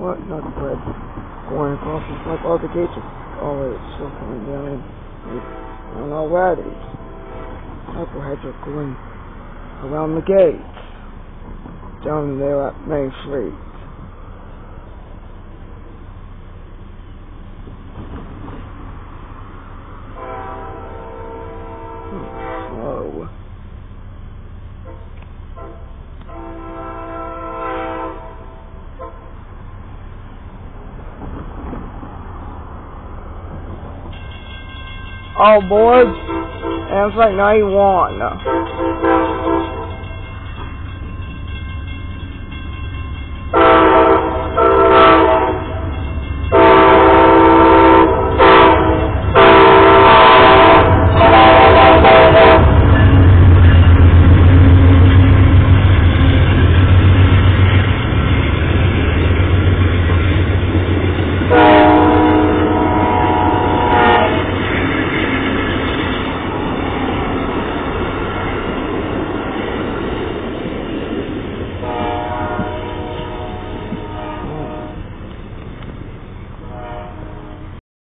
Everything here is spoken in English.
what? Not the bread. Going across it's like all the gates are already still coming down and already. Knuckleheads are going around the gates. Down there at Main Street. Oh. Oh, boys. And it's like 91.